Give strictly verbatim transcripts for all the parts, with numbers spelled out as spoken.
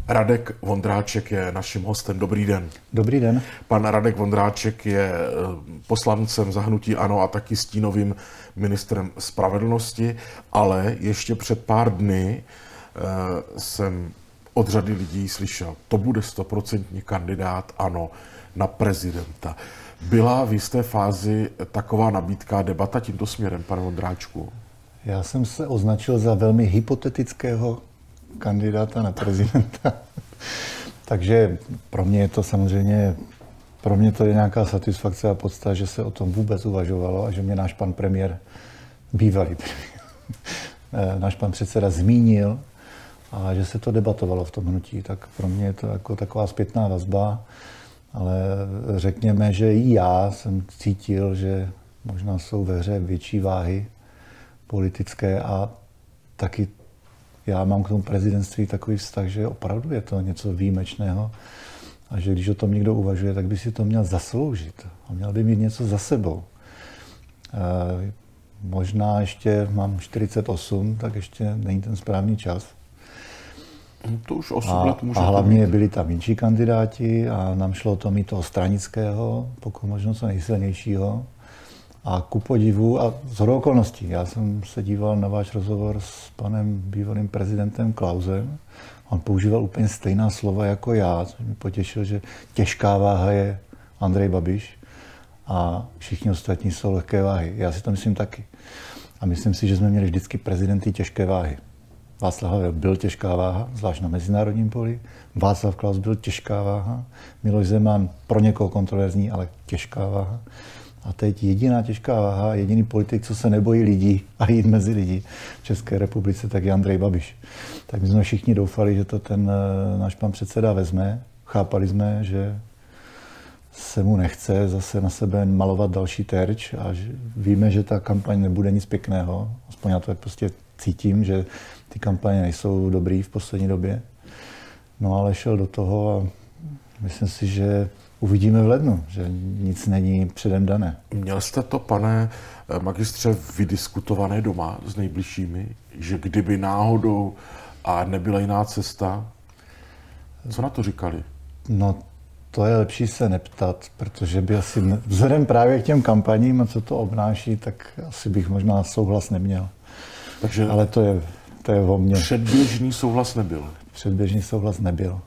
Radek Vondráček je naším hostem. Dobrý den. Dobrý den. Pan Radek Vondráček je poslancem za hnutí ANO a taky stínovým ministrem spravedlnosti, ale ještě před pár dny jsem od řady lidí slyšel, to bude stoprocentní kandidát ANO na prezidenta. Byla v jisté fázi taková nabídka, debata tímto směrem, pane Vondráčku? Já jsem se označil za velmi hypotetického kandidáta na prezidenta. Takže pro mě je to samozřejmě, pro mě to je nějaká satisfakce a podstata, že se o tom vůbec uvažovalo a že mě náš pan premiér, bývalý premiér, náš pan předseda zmínil a že se to debatovalo v tom hnutí. Tak pro mě je to jako taková zpětná vazba, ale řekněme, že i já jsem cítil, že možná jsou ve hře větší váhy politické a taky já mám k tomu prezidentství takový vztah, že opravdu je to něco výjimečného a že když o tom někdo uvažuje, tak by si to měl zasloužit a měl by mít něco za sebou. E, možná ještě mám čtyřicet osm, tak ještě není ten správný čas. To už osm let může a hlavně byli tam jinší kandidáti a nám šlo o to mít toho stranického, pokud možno co nejsilnějšího. A ku podivu, a shodou okolností, já jsem se díval na váš rozhovor s panem bývalým prezidentem Klausem. On používal úplně stejná slova jako já, což mě potěšil, že těžká váha je Andrej Babiš a všichni ostatní jsou lehké váhy. Já si to myslím taky. A myslím si, že jsme měli vždycky prezidenty těžké váhy. Václav Havel byl těžká váha, zvlášť na mezinárodním poli. Václav Klaus byl těžká váha. Miloš Zeman pro někoho kontroverzní, ale těžká váha. A teď jediná těžká váha, jediný politik, co se nebojí lidí a jít mezi lidi v České republice, tak je Andrej Babiš. Tak my jsme všichni doufali, že to ten náš pan předseda vezme. Chápali jsme, že se mu nechce zase na sebe malovat další terč a že víme, že ta kampaň nebude nic pěkného. Aspoň já to tak prostě cítím, že ty kampaně nejsou dobrý v poslední době. No ale šel do toho a myslím si, že uvidíme v lednu, že nic není předem dané. Měl jste to, pane magistře, vydiskutované doma s nejbližšími, že kdyby náhodou a nebyla jiná cesta, co na to říkali? No, to je lepší se neptat, protože by asi, vzhledem právě k těm kampaním a co to obnáší, tak asi bych možná souhlas neměl. Takže ale to je, to je o mně. Předběžný souhlas nebyl? Předběžný souhlas nebyl.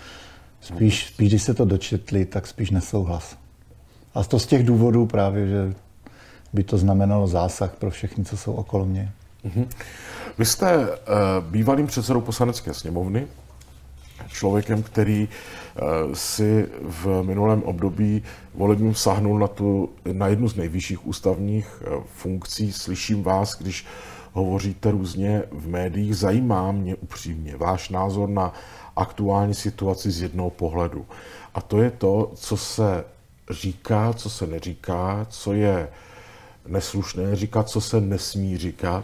Spíš, spíš, když se to dočetli, tak spíš nesouhlas. A to z těch důvodů právě, že by to znamenalo zásah pro všechny, co jsou okolo mě. Mm-hmm. Vy jste uh, bývalým předsedou Poslanecké sněmovny, člověkem, který uh, si v minulém období volebním sáhnul na, tu, na jednu z nejvyšších ústavních uh, funkcí. Slyším vás, když hovoříte různě v médiích. Zajímá mě upřímně váš názor na aktuální situaci z jednoho pohledu. A to je to, co se říká, co se neříká, co je neslušné říkat, co se nesmí říkat.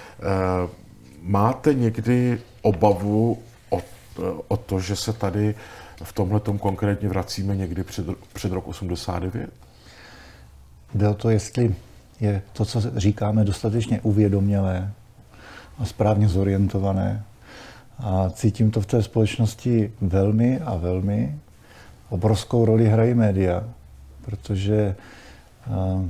E, máte někdy obavu o, o to, že se tady v tomhletom konkrétně vracíme někdy před, před rok osmdesát devět? Jde o to, jestli je to, co říkáme, dostatečně uvědomělé a správně zorientované. A cítím to v té společnosti velmi a velmi. Obrovskou roli hrají média, protože uh,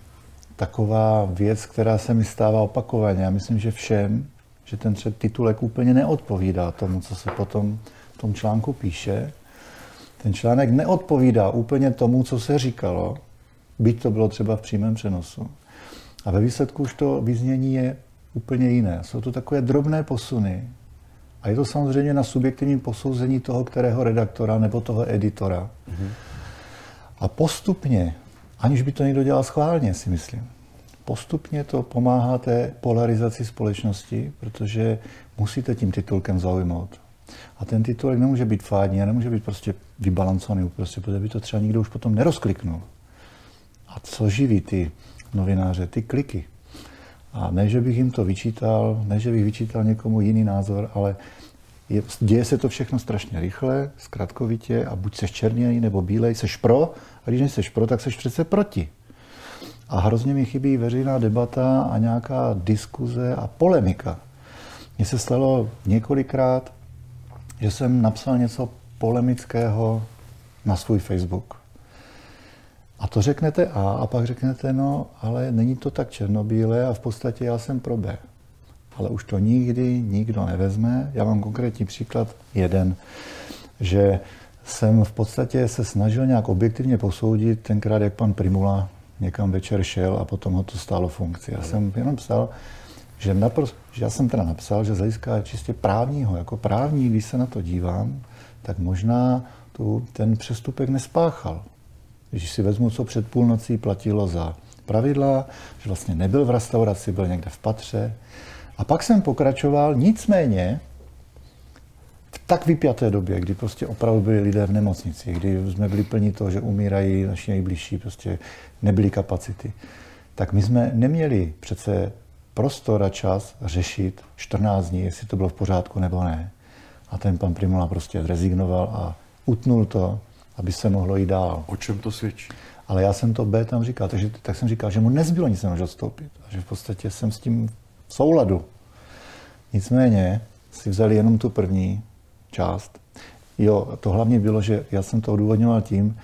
taková věc, která se mi stává opakovaně, já myslím, že všem, že ten titulek úplně neodpovídá tomu, co se potom v tom článku píše. Ten článek neodpovídá úplně tomu, co se říkalo, byť to bylo třeba v přímém přenosu. A ve výsledku už to vyznění je úplně jiné. Jsou to takové drobné posuny. A je to samozřejmě na subjektivním posouzení toho, kterého redaktora nebo toho editora. Mm-hmm. A postupně, aniž by to někdo dělal schválně, si myslím, postupně to pomáhá té polarizaci společnosti, protože musíte tím titulkem zaujmout. A ten titulek nemůže být fádní, nemůže být prostě vybalancovaný, prostě, protože by to třeba nikdo už potom nerozkliknul. A co živí ty novináře, ty kliky? A ne, že bych jim to vyčítal, ne, že bych vyčítal někomu jiný názor, ale je, děje se to všechno strašně rychle, zkratkovitě a buď seš černý nebo bílej, seš pro, a když nejseš pro, tak seš přece proti. A hrozně mi chybí veřejná debata a nějaká diskuze a polemika. Mně se stalo několikrát, že jsem napsal něco polemického na svůj Facebook. A to řeknete A a pak řeknete, no, ale není to tak černobílé a v podstatě já jsem pro B. Ale už to nikdy nikdo nevezme. Já mám konkrétní příklad jeden, že jsem v podstatě se snažil nějak objektivně posoudit tenkrát, jak pan Primula někam večer šel a potom ho to stálo funkci. Já jsem jenom psal, že, napr- že já jsem teda napsal, že z hlediska čistě právního, jako právní, když se na to dívám, tak možná tu, ten přestupek nespáchal. Když si vezmu, co před půlnocí platilo za pravidla, že vlastně nebyl v restauraci, byl někde v patře. A pak jsem pokračoval, nicméně v tak vypjaté době, kdy prostě opravdu byli lidé v nemocnici, kdy jsme byli plní toho, že umírají naši nejbližší, prostě nebyly kapacity, tak my jsme neměli přece prostor a čas řešit čtrnáct dní, jestli to bylo v pořádku nebo ne. A ten pan Primula prostě zrezignoval a utnul to, aby se mohlo jít dál. O čem to svědčí? Ale já jsem to B tam říkal, takže tak jsem říkal, že mu nezbylo nic než odstoupit. A že v podstatě jsem s tím v souladu. Nicméně si vzali jenom tu první část. Jo, to hlavně bylo, že já jsem to odůvodňoval tím,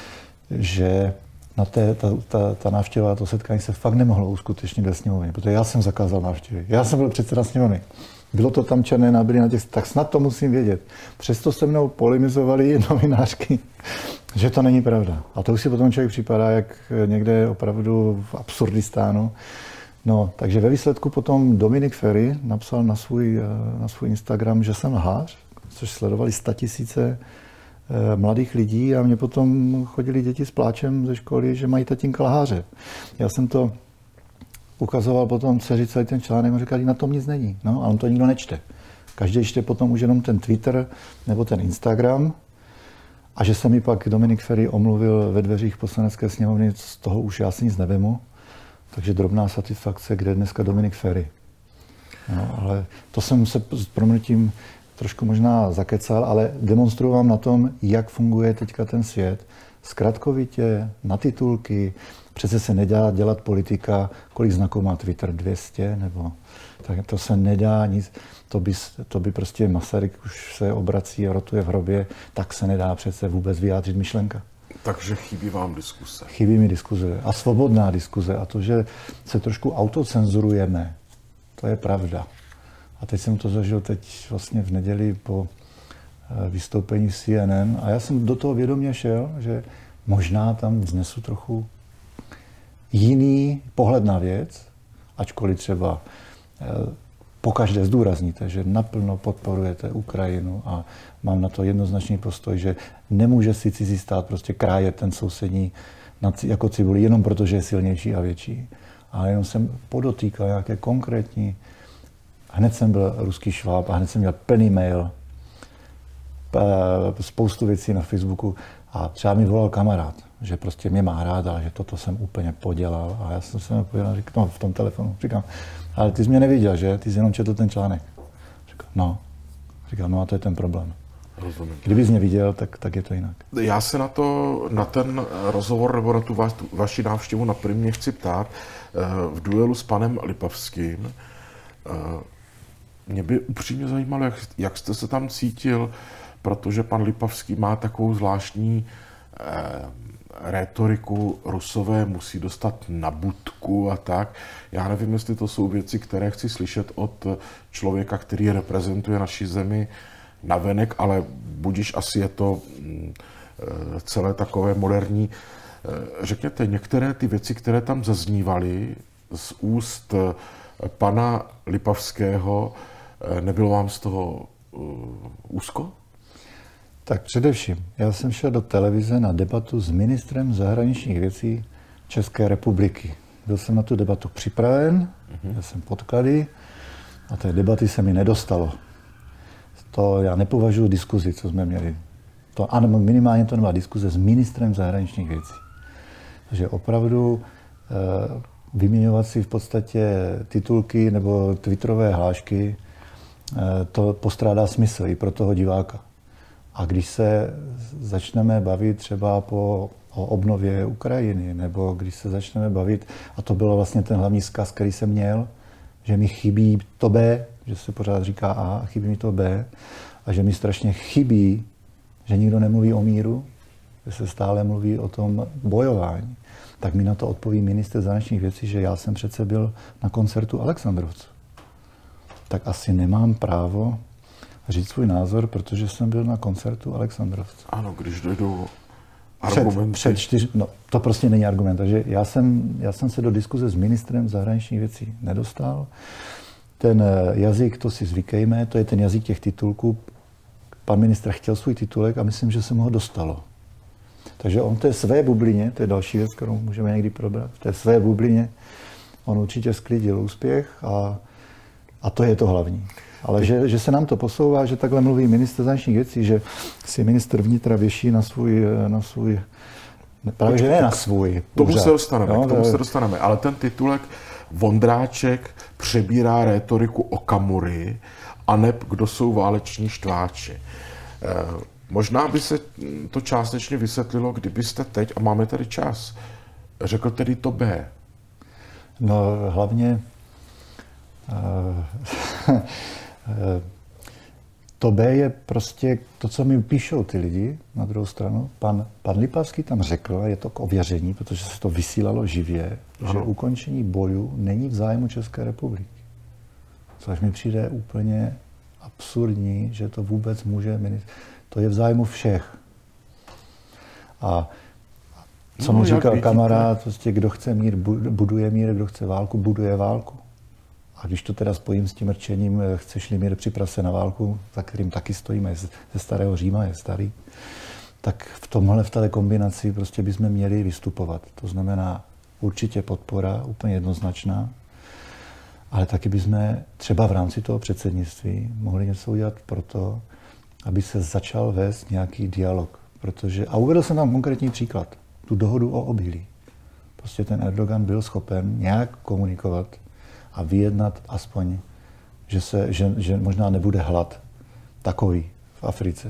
že na té, ta, ta, ta návštěva, to setkání se fakt nemohlo uskutečnit ve sněmovně, protože já jsem zakázal návštěvy. Já jsem byl předseda sněmovny. Bylo to tam černé na bílém na těch, tak snad to musím vědět. Přesto se mnou polemizovali novinářky, že to není pravda. A to už si potom člověk připadá, jak někde opravdu v Absurdistánu. No, takže ve výsledku potom Dominik Feri napsal na svůj, na svůj Instagram, že jsem lhář, což sledovali statisíce mladých lidí a mě potom chodili děti s pláčem ze školy, že mají tatínka lháře. Já jsem to ukazoval potom dceři celý ten článek a říkali, na tom nic není. No, a on to nikdo nečte. Každý čte potom už jenom ten Twitter nebo ten Instagram. A že se mi pak Dominik Feri omluvil ve dveřích Poslanecké sněmovny, z toho už já si nic nevemu. Takže drobná satisfakce, kde je dneska Dominik Feri. No, ale to jsem se s prominutím trošku možná zakecal, ale demonstruji vám na tom, jak funguje teďka ten svět. Zkratkovitě, na titulky, přece se nedá dělat politika, kolik znaků má Twitter, dvě stě, nebo tak to se nedá nic, to by, to by prostě Masaryk už se obrací a rotuje v hrobě, tak se nedá přece vůbec vyjádřit myšlenka. Takže chybí vám diskuse. Chybí mi diskuze a svobodná diskuze a to, že se trošku autocenzurujeme, to je pravda. A teď jsem to zažil teď vlastně v neděli po vystoupení C N N a já jsem do toho vědomě šel, že možná tam vznesu trochu jiný pohled na věc, ačkoliv třeba pokaždé zdůrazníte, že naplno podporujete Ukrajinu a mám na to jednoznačný postoj, že nemůže si cizí stát prostě krájet ten sousední jako cibuli jenom proto, že je silnější a větší. Ale jenom jsem podotýkal nějaké konkrétní. Hned jsem byl ruský šváb a hned jsem měl plný mail, spoustu věcí na Facebooku a třeba mi volal kamarád, že prostě mě má rád, ale že toto jsem úplně podělal. A já jsem se mu podělal, říkám, no, v tom telefonu. Říkám, ale ty jsi mě neviděl, že? Ty jsi jenom četl ten článek. Říkám, no. Říkám, no a to je ten problém. Rozumím. Kdybys mě viděl, tak, tak je to jinak. Já se na to, na ten rozhovor nebo na tu, va, tu vaši návštěvu na Primě chci ptát. V duelu s panem Lipavským mě by upřímně zajímalo, jak, jak jste se tam cítil, protože pan Lipavský má takovou zvláštní eh, rétoriku, Rusové musí dostat na budku a tak. Já nevím, jestli to jsou věci, které chci slyšet od člověka, který reprezentuje naši zemi navenek, ale budiž asi je to mm, celé takové moderní. Řekněte, některé ty věci, které tam zaznívaly z úst pana Lipavského, nebylo vám z toho uh, úzko? Tak především, já jsem šel do televize na debatu s ministrem zahraničních věcí České republiky. Byl jsem na tu debatu připraven, mm-hmm. měl jsem podklady a té debaty se mi nedostalo. To já nepovažuji diskuzi, co jsme měli. To, ano, minimálně to nebyla diskuze s ministrem zahraničních věcí. Takže opravdu e, vyměňovat si v podstatě titulky nebo twitterové hlášky, e, to postrádá smysl i pro toho diváka. A když se začneme bavit třeba po, o obnově Ukrajiny, nebo když se začneme bavit, a to byl vlastně ten hlavní vzkaz, který jsem měl, že mi chybí to B, že se pořád říká A, a chybí mi to B. a že mi strašně chybí, že nikdo nemluví o míru, že se stále mluví o tom bojování, tak mi na to odpoví ministr zahraničních věcí, že já jsem přece byl na koncertu Alexandrovců. Tak asi nemám právo říct svůj názor, protože jsem byl na koncertu Alexandrovců. Ano, když dojdou argumenty. Před, před čtyř, no, to prostě není argument. Takže já jsem, já jsem se do diskuze s ministrem zahraničních věcí nedostal. Ten jazyk, to si zvykejme, to je ten jazyk těch titulků. Pan ministr chtěl svůj titulek a myslím, že se mu ho dostalo. Takže on v té své bublině, to je další věc, kterou můžeme někdy probrat, v té své bublině on určitě sklidil úspěch a, a to je to hlavní. Ale že, že se nám to posouvá, že takhle mluví ministr zahraničních věcí, že si ministr vnitra věší na svůj, na svůj právě že ne na svůj Tomu úřad. se dostaneme, no, k tomu se dostaneme, ale ten titulek Vondráček přebírá rétoriku Okamury a neb kdo jsou váleční štváči. E, možná by se to částečně vysvětlilo, kdybyste teď, a máme tady čas, řekl tedy to B. No hlavně uh, to B je prostě to, co mi píšou ty lidi na druhou stranu. Pan, pan Lipavský tam řekl, a je to k ověření, protože se to vysílalo živě, ano. že ukončení bojů není v zájmu České republiky. Což mi přijde úplně absurdní, že to vůbec může... To je v zájmu všech. A co no, mu říkal kamarád, prostě, kdo chce mír, buduje mír, kdo chce válku, buduje válku. A když to teda spojím s tím rčením, chceš-li mír, připrav se na válku, za kterým taky stojíme, ze starého Říma je starý, tak v tomhle, v té kombinaci prostě bychom měli vystupovat. To znamená určitě podpora, úplně jednoznačná, ale taky bychom třeba v rámci toho předsednictví mohli něco udělat pro to, aby se začal vést nějaký dialog. Protože, a uvedl jsem tam konkrétní příklad, tu dohodu o obilí. Prostě ten Erdogan byl schopen nějak komunikovat a vyjednat aspoň, že, se, že, že možná nebude hlad takový v Africe.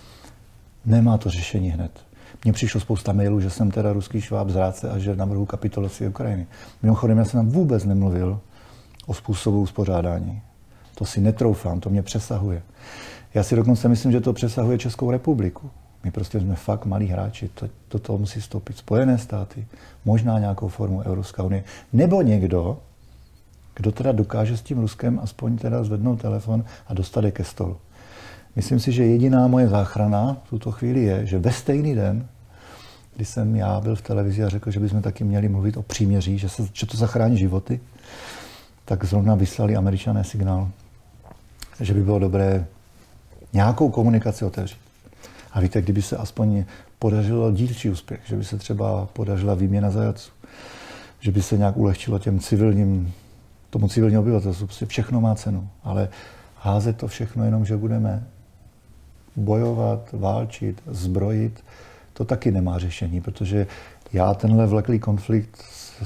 Nemá to řešení hned. Mně přišlo spousta mailů, že jsem teda ruský šváb zrádce a že navrhu kapitulaci Ukrajiny. Mimochodem, já jsem tam vůbec nemluvil o způsobu uspořádání. To si netroufám, to mě přesahuje. Já si dokonce myslím, že to přesahuje Českou republiku. My prostě jsme fakt malí hráči, to, to, to musí stoupit. Spojené státy, možná nějakou formu Evropská unie, nebo někdo, kdo teda dokáže s tím Ruskem aspoň teda zvednout telefon a dostat je ke stolu. Myslím si, že jediná moje záchrana v tuto chvíli je, že ve stejný den, kdy jsem já byl v televizi a řekl, že bychom taky měli mluvit o příměří, že, se, že to zachrání životy, tak zrovna vyslali Američané signál, že by bylo dobré nějakou komunikaci otevřít. A víte, kdyby se aspoň podařilo dílčí úspěch, že by se třeba podařila výměna zajatců, že by se nějak ulehčilo těm civilním, tomu civilnímu obyvatelstvu, prostě všechno má cenu, ale házet to všechno jenom, že budeme bojovat, válčit, zbrojit, to taky nemá řešení, protože já tenhle vleklý konflikt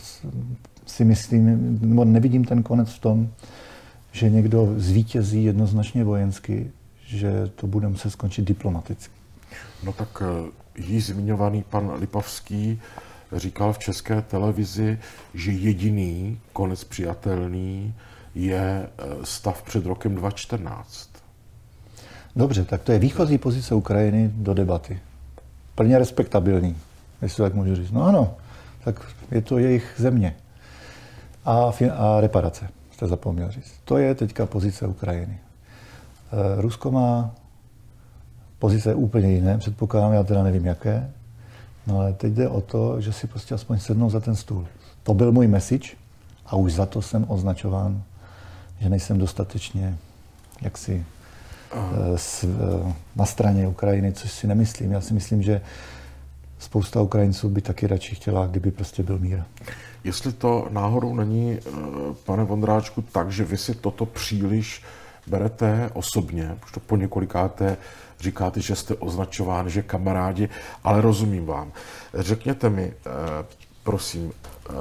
si myslím, nebo nevidím ten konec v tom, že někdo zvítězí jednoznačně vojensky, že to bude muset skončit diplomaticky. No tak jí zmiňovaný pan Lipavský říkal v České televizi, že jediný konec přijatelný je stav před rokem dva tisíce čtrnáct. Dobře, tak to je výchozí pozice Ukrajiny do debaty. Plně respektabilní, jestli tak můžu říct. No ano, tak je to jejich země. A, a reparace, jste zapomněl říct. To je teďka pozice Ukrajiny. E, Rusko má pozice úplně jiné, předpokládám, já teda nevím jaké, no ale teď jde o to, že si prostě aspoň sednou za ten stůl. To byl můj message a už za to jsem označován, že nejsem dostatečně jaksi s, na straně Ukrajiny, což si nemyslím. Já si myslím, že spousta Ukrajinců by taky radši chtěla, kdyby prostě byl mír. Jestli to náhodou není, pane Vondráčku, tak, že vy si toto příliš berete osobně, už to po několikáté říkáte, že jste označován, že kamarádi, ale rozumím vám. Řekněte mi, prosím,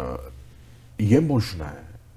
je možné,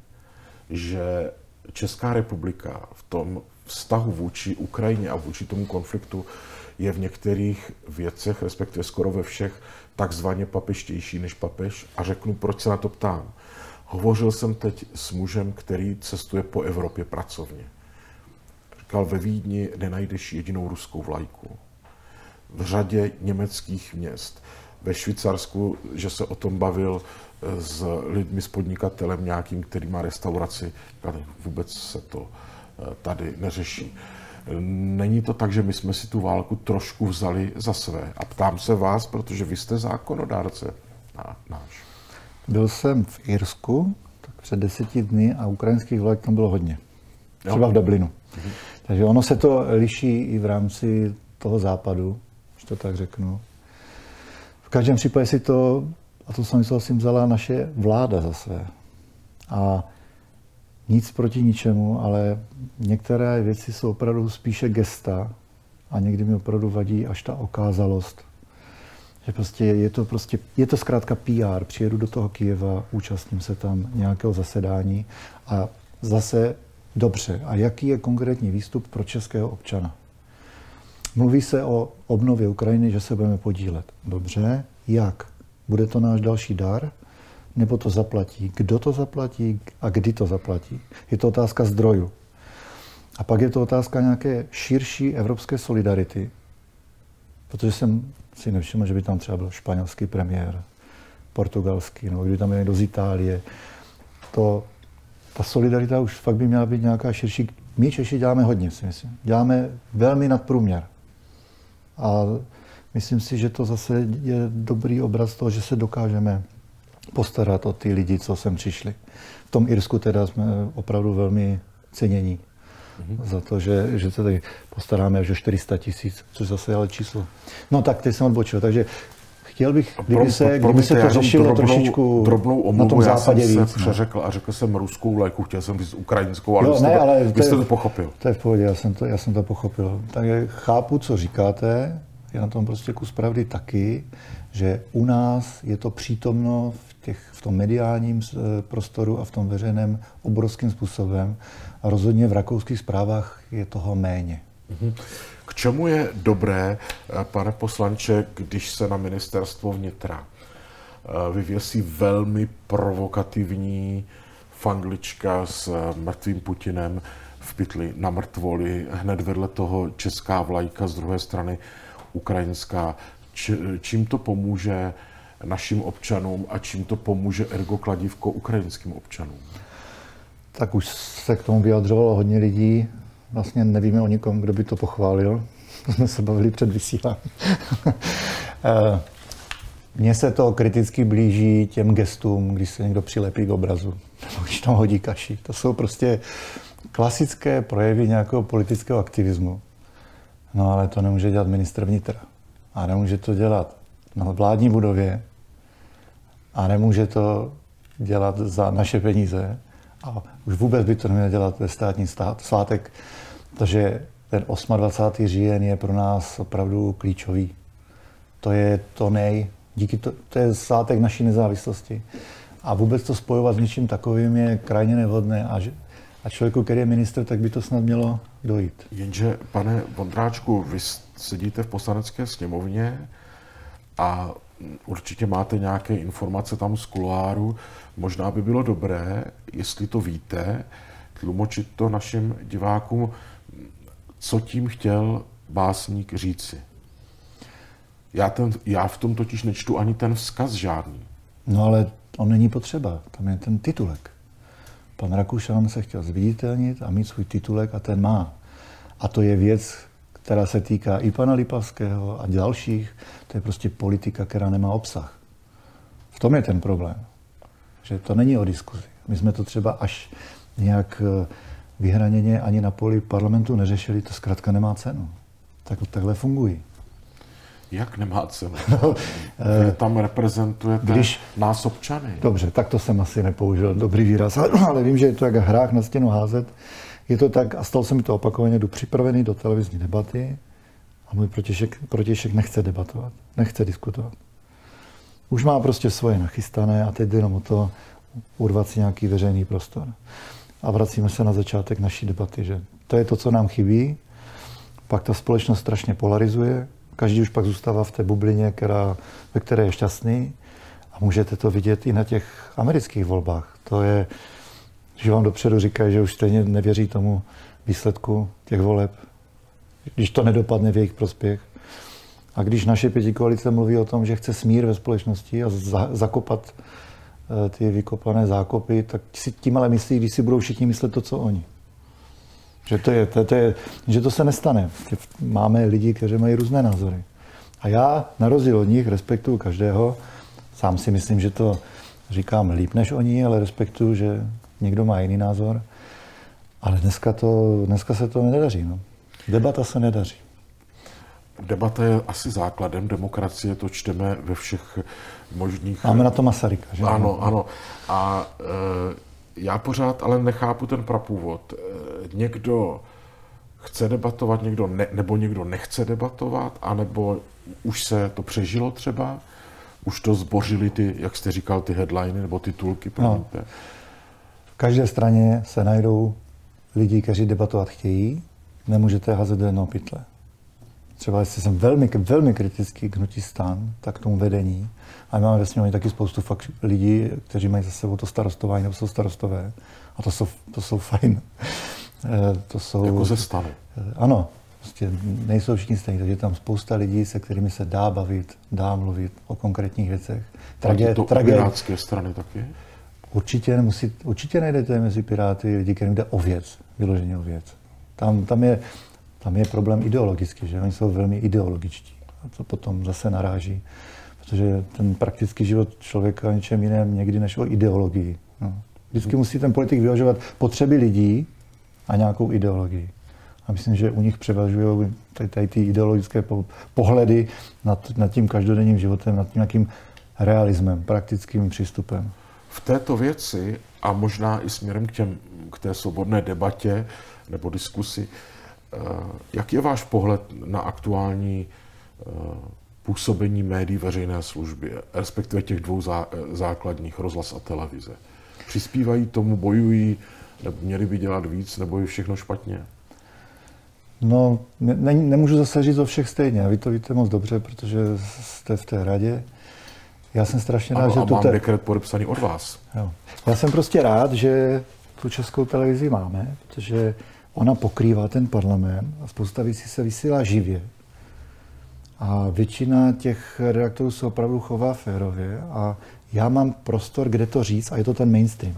že Česká republika v tom vztahu vůči Ukrajině a vůči tomu konfliktu je v některých věcech, respektive skoro ve všech, takzvaně papeštější než papež? A řeknu, proč se na to ptám. Hovořil jsem teď s mužem, který cestuje po Evropě pracovně. říkal, ve Vídni nenajdeš jedinou ruskou vlajku. V řadě německých měst. Ve Švýcarsku, že se o tom bavil s lidmi, s podnikatelem nějakým, který má restauraci, vůbec se to tady neřeší. Není to tak, že my jsme si tu válku trošku vzali za své? A ptám se vás, protože vy jste zákonodárce náš. Byl jsem v Irsku tak před deseti dny a ukrajinských vlajek tam bylo hodně. Třeba v Dublinu. Mhm. Takže ono se to liší i v rámci toho západu, když to tak řeknu. V každém případě si to, a to jsem si vzala naše vláda za své. A nic proti ničemu, ale některé věci jsou opravdu spíše gesta a někdy mi opravdu vadí až ta okázalost. Že prostě je to prostě, je to zkrátka P R. Přijedu do toho Kyjeva, účastním se tam nějakého zasedání a zase dobře. A jaký je konkrétní výstup pro českého občana? Mluví se o obnově Ukrajiny, že se budeme podílet. Dobře, jak? Bude to náš další dar? Nebo to zaplatí? Kdo to zaplatí a kdy to zaplatí? Je to otázka zdrojů. A pak je to otázka nějaké širší evropské solidarity. Protože jsem si nevšiml, že by tam třeba byl španělský premiér, portugalský, nebo kdyby tam byl někdo z Itálie. To, ta solidarita už fakt by měla být nějaká širší. My Češi děláme hodně, si myslím. Děláme velmi nadprůměr. A myslím si, že to zase je dobrý obraz toho, že se dokážeme postarat o ty lidi, co sem přišli. V tom Irsku teda jsme opravdu velmi cenění mm-hmm. za to, že, že se tady postaráme až o čtyři sta tisíc, což zase je ale číslo. No tak, teď jsem odbočil, takže chtěl bych, kdyby se, kdyby se to řešilo drobnou, trošičku drobnou omluvu, na tom západě víc. Já jsem se přeřekl a řekl jsem ruskou vlajku, chtěl jsem říct ukrajinskou, ale, jo, jste, ne, to, ale vy to jste je, to pochopil. To je v pohodě, já jsem to, já jsem to pochopil. Takže chápu, co říkáte, je na tom prostě kus pravdy taky, že u nás je to přítomno v, těch, v tom mediálním prostoru a v tom veřejném obrovským způsobem a rozhodně v rakouských zprávách je toho méně. K čemu je dobré, pane poslanče, když se na ministerstvo vnitra vyvěsí velmi provokativní fanglička s mrtvým Putinem v pytli na mrtvoli, hned vedle toho česká vlajka, z druhé strany ukrajinská. Čím to pomůže našim občanům a čím to pomůže ergo kladívko ukrajinským občanům? Tak už se k tomu vyjadřovalo hodně lidí. Vlastně nevíme o nikom, kdo by to pochválil. Jsme se bavili před vysíláním. Mně se to kriticky blíží těm gestům, když se někdo přilepí k obrazu, nebo když tam hodí kaši. To jsou prostě klasické projevy nějakého politického aktivismu. No ale to nemůže dělat ministr vnitra. A nemůže to dělat na vládní budově. A nemůže to dělat za naše peníze. A už vůbec by to neměl dělat ve státní stát, svátek. Takže ten dvacátého osmého říjen je pro nás opravdu klíčový. To je to nej, díky to, to je svátek naší nezávislosti. A vůbec to spojovat s něčím takovým je krajně nevhodné. A, že, a člověku, který je ministr, tak by to snad mělo dojít. Jenže, pane Vondráčku, vy sedíte v Poslanecké sněmovně a určitě máte nějaké informace tam z kuloáru. Možná by bylo dobré, jestli to víte, tlumočit to našim divákům, co tím chtěl básník říci. Já, ten, já v tom totiž nečtu ani ten vzkaz žádný. No ale on není potřeba, tam je ten titulek. Pan Rakušan se chtěl zviditelnit a mít svůj titulek a ten má. A to je věc, která se týká i pana Lipavského a dalších. To je prostě politika, která nemá obsah. V tom je ten problém. Že to není o diskuzi. My jsme to třeba až nějak vyhraněně ani na poli parlamentu neřešili, to zkrátka nemá cenu. Tak takhle fungují. Jak nemá cenu? No, Vy tam reprezentujete když, nás občany. Dobře, tak to jsem asi nepoužil, dobrý výraz, ale vím, že je to jak hrách na stěnu házet. Je to tak, a stalo se mi to opakovaně, jdu připravený do televizní debaty a můj protějšek, protějšek nechce debatovat, nechce diskutovat. Už má prostě svoje nachystané a teď jde jenom o to urvat si nějaký veřejný prostor. A vracíme se na začátek naší debaty, že to je to, co nám chybí. Pak ta společnost strašně polarizuje. Každý už pak zůstává v té bublině, která, ve které je šťastný. A můžete to vidět i na těch amerických volbách. To je, že vám dopředu říkají, že už stejně nevěří tomu, výsledku těch voleb, když to nedopadne v jejich prospěch. A když naše pětikoalice mluví o tom, že chce smír ve společnosti a za, zakopat uh, ty vykopané zákopy, tak si tím ale myslí, když si budou všichni myslet to, co oni. Že to, je, to, to je, že to se nestane. Máme lidi, kteří mají různé názory. A já, na rozdíl od nich, respektuju každého. Sám si myslím, že to říkám líp než oni, ale respektuju, že někdo má jiný názor. Ale dneska, to, dneska se to nedaří. No. Debata se nedaří. Debata je asi základem demokracie, to čteme ve všech možných... Máme na to Masaryka, že? Ano, ano. A e, já pořád ale nechápu ten prapůvod. E, někdo chce debatovat, někdo ne, nebo někdo nechce debatovat, anebo už se to přežilo třeba, už to zbořili ty, jak jste říkal, ty headliny nebo titulky. No. V každé straně se najdou lidi, kteří debatovat chtějí, nemůžete házet do jednoho pytle. Třeba jestli jsem velmi, velmi kritický k hnutí STAN, tak k tomu vedení. A máme ve Sněmovně taky spoustu fakt lidí, kteří mají za sebou to starostování nebo jsou starostové. A to jsou, to jsou fajn. To jsou, jako ze STANu. Ano, prostě nejsou všichni stejní, takže tam spousta lidí, se kterými se dá bavit, dá mluvit o konkrétních věcech. Tragé, to tragé... pirátské strany taky? Určitě, nemusí, určitě najdete mezi Piráty lidi, kterým jde o věc, vyloženě o věc. Tam, tam, je, tam je problém ideologický, že oni jsou velmi ideologičtí. A to potom zase naráží, protože ten praktický život člověka o něčem jiném někdy než o ideologii. No. Vždycky musí ten politik vyvažovat potřeby lidí a nějakou ideologii. A myslím, že u nich převažují tady, tady ty ideologické pohledy nad, nad tím každodenním životem, nad tím nějakým realismem, praktickým přístupem. V této věci a možná i směrem k, těm, k té svobodné debatě nebo diskusi, jak je váš pohled na aktuální působení médií veřejné služby, respektive těch dvou zá, základních, rozhlas a televize? Přispívají tomu, bojují, nebo měli by dělat víc, nebo je všechno špatně? No, ne, nemůžu zase říct o všech stejně. Vy to víte moc dobře, protože jste v té radě. Já jsem strašně rád, ano, že a tu... mám te... dekret podepsaný od vás. Jo. Já jsem prostě rád, že tu Českou televizi máme, protože ona pokrývá ten parlament a spousta věcí se vysílá živě. A většina těch redaktorů se opravdu chová férově a já mám prostor, kde to říct a je to ten mainstream.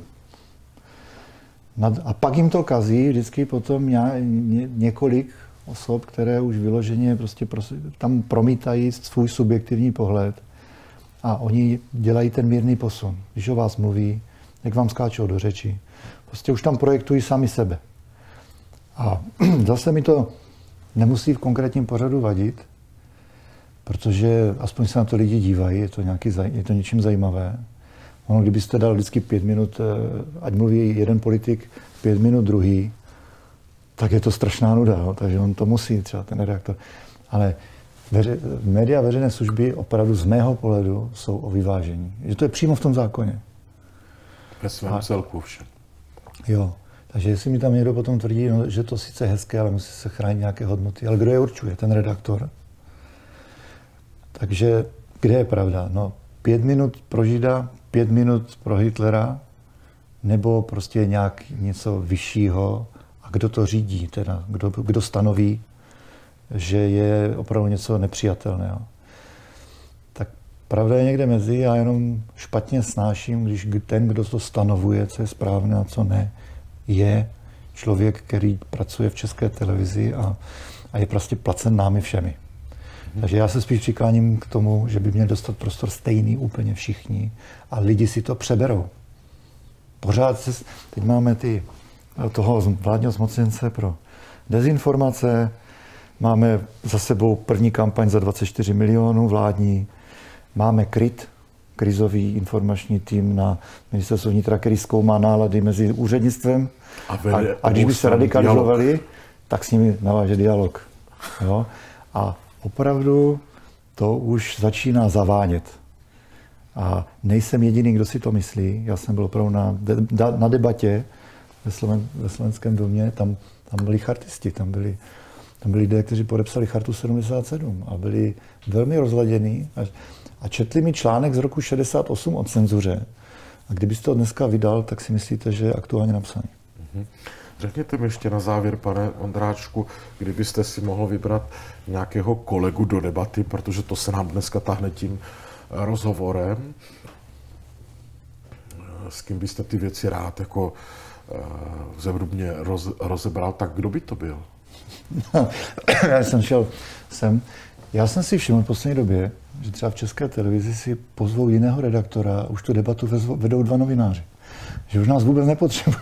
A pak jim to kazí vždycky potom ně, ně, několik osob, které už vyloženě prostě tam promítají svůj subjektivní pohled a oni dělají ten mírný posun. Když o vás mluví, jak vám skáčou do řeči. Prostě už tam projektují sami sebe. A zase mi to nemusí v konkrétním pořadu vadit, protože aspoň se na to lidi dívají, je to, nějaký, je to něčím zajímavé. Ono, kdybyste dal vždycky pět minut, ať mluví jeden politik, pět minut druhý, tak je to strašná nuda, jo? Takže on to musí, třeba ten redaktor. Ale veře, média veřejné služby opravdu z mého pohledu jsou o vyvážení. Že to je přímo v tom zákoně. Ve svém celku všem. Jo. Takže jestli mi tam někdo potom tvrdí, no, že to sice je hezké, ale musí se chránit nějaké hodnoty. Ale kdo je určuje? Ten redaktor. Takže kde je pravda? No, pět minut pro Žida, pět minut pro Hitlera, nebo prostě nějak něco vyššího. A kdo to řídí teda? Kdo, kdo stanoví, že je opravdu něco nepřijatelného? Tak pravda je někde mezi, já jenom špatně snáším, když ten, kdo to stanovuje, co je správné a co ne, je člověk, který pracuje v České televizi a, a je prostě placen námi všemi. Hmm. Takže já se spíš přikláním k tomu, že by měl dostat prostor stejný úplně všichni a lidi si to přeberou. Pořád se, teď máme ty, toho vládního zmocněnce pro dezinformace, máme za sebou první kampaň za dvacet čtyři milionů vládní, máme KRIT, krizový informační tým na ministerstvu vnitra, který zkoumá nálady mezi úřednictvem a, vede, a, a když by se radikalizovali, dialog. Tak s nimi naváže dialog. Jo? A opravdu to už začíná zavánět. A nejsem jediný, kdo si to myslí. Já jsem byl opravdu na, de, na debatě ve, Sloven, ve Slovenském domě, tam, tam byli chartisti, tam byli, tam byli lidé, kteří podepsali chartu sedmdesát sedm a byli velmi rozladění. A, a četli mi článek z roku šedesát osm o cenzuře. A kdybyste to dneska vydal, tak si myslíte, že je aktuálně napsaný. Mm-hmm. Řekněte mi ještě na závěr, pane Ondráčku, kdybyste si mohl vybrat nějakého kolegu do debaty, protože to se nám dneska tahne tím rozhovorem, s kým byste ty věci rád jako zevrubně roz, rozebral, tak kdo by to byl? No, já jsem šel sem. Já jsem si všiml v poslední době, že třeba v České televizi si pozvou jiného redaktora a už tu debatu vedou dva novináři. Že už nás vůbec nepotřebují.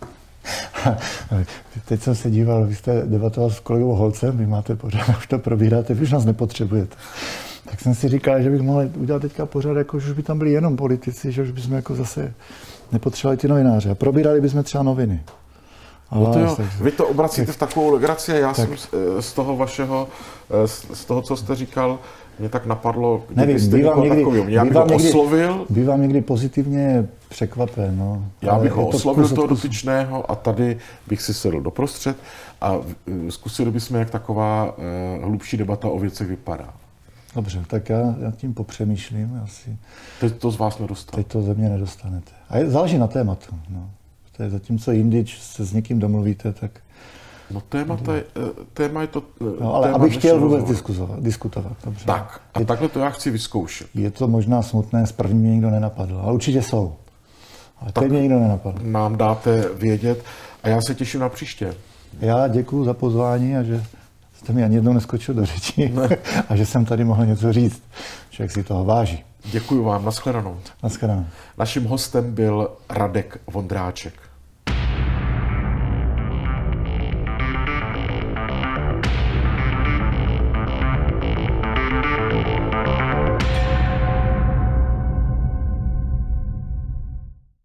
Teď jsem se díval, vy jste debatoval s kolegou Holcem, vy máte pořád, už to probíráte, vy už nás nepotřebujete. Tak jsem si říkal, že bych mohl udělat teďka pořád, jako, že už by tam byli jenom politici, že už bychom jako zase nepotřebovali ty novináře a probírali bychom třeba noviny. No to jo, vy to obracíte v takovou legraci a já tak. jsem z toho vašeho, z toho, co jste říkal, mě tak napadlo, kdybyste někoho takového nějak oslovil. Bývám někdy pozitivně překvapen. No. Já bych ho oslovil toho dotyčného a tady bych si sedl doprostřed a zkusili bychom, jak taková hlubší debata o věcech vypadá. Dobře, tak já, já tím popřemýšlím. Asi. Teď to z vás nedostane. Teď to ze mě nedostanete. A je, záleží na tématu. No. To je zatímco jindy, když se s někým domluvíte, tak... No téma, je, téma je to... No, ale abych chtěl vůbec diskutovat, diskutovat. Dobře. Tak, a je, takhle to já chci vyzkoušet. Je to možná smutné, z první mě nikdo nenapadl, ale určitě jsou. Ale teď mě nikdo nenapadl. Nám dáte vědět a já se těším na příště. Já děkuju za pozvání a že jste mi ani jednou neskočil do řeči ne. a že jsem tady mohl něco říct. Člověk si toho váží. Děkuju vám, nashledanou. Nashledanou. Naším hostem byl Radek Vondráček.